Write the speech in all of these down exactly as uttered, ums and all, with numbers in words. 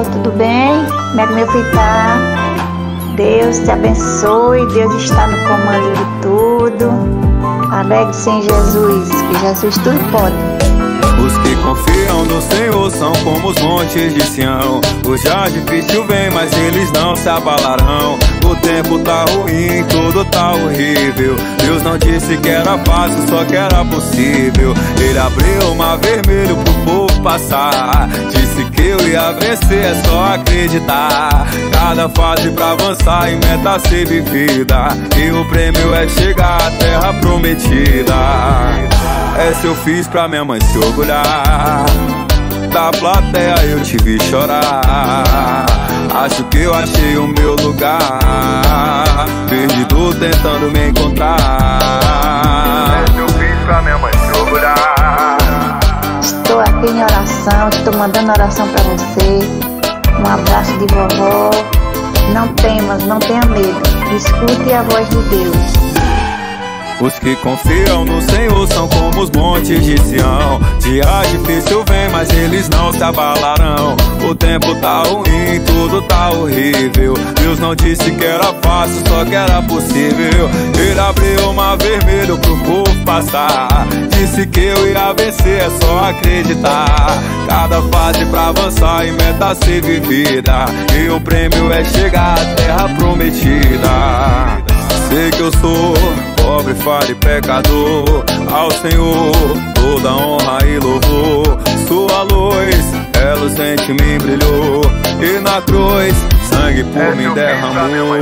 pastor, tudo bem? Como é que meu filho tá? Deus te abençoe, Deus está no comando de tudo. Alegre-se em Jesus, que Jesus tudo pode. Os que confiam no Senhor são como os montes de Sião. O já difícil vem, mas eles não se abalarão. O tempo tá ruim, tudo tá horrível. Deus não disse que era fácil, só que era possível. Ele abriu o mar vermelho pro povo passar. Disse que eu ia vencer, é só acreditar. Cada fase pra avançar e meta ser vivida. E o prêmio é chegar à terra prometida. Essa eu fiz pra minha mãe se orgulhar. Da plateia eu te vi chorar. Acho que eu achei o meu lugar, perdido tentando me encontrar. Essa eu fiz pra minha mãe se orgulhar. Estou aqui em oração, estou mandando oração pra você. Um abraço de vovó. Não temas, não tenha medo. Escute a voz de Deus. Os que confiam no Senhor são como os montes de Sião. Dia difícil vem, mas eles não se abalarão. O tempo tá ruim, tudo tá horrível. Deus não disse que era fácil, só que era possível. Ele abriu o mar vermelho pro povo passar. Disse que eu ia vencer, é só acreditar. Cada fase pra avançar e meta ser vivida. E o prêmio é chegar à terra prometida. Sei que eu sou pobre, falho e pecador. Ao Senhor toda honra e louvor. Sua luz, ela sente em mim brilhou. E na cruz, sangue por mim derramou.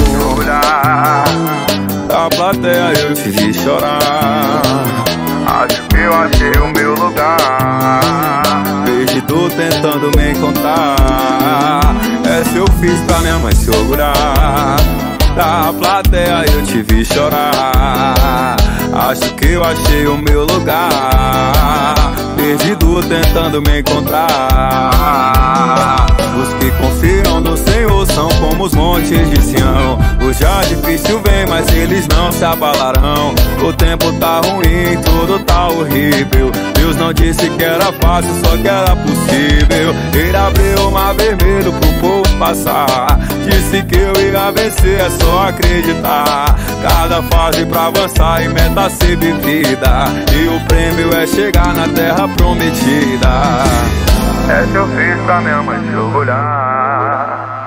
Da plateia eu te vi chorar. Acho que eu achei o meu lugar, perdido tentando me encontrar. Essa eu fiz pra minha mãe se orgulhar. Da plateia eu te vi chorar. Acho que eu achei o meu lugar, perdido tentando me encontrar. Os que confiam no Senhor são como os montes de Sião. O já difícil vem, mas eles não se abalarão. O tempo tá ruim, tudo tá horrível. Deus não disse que era fácil, só que era possível. Ele abriu o mar vermelho pro povo passar. Disse que eu ia vencer, é só acreditar. Cada fase pra avançar e meta ser vivida. E o prêmio é chegar na terra prometida. Essa eu fiz pra minha mãe se orgulhar.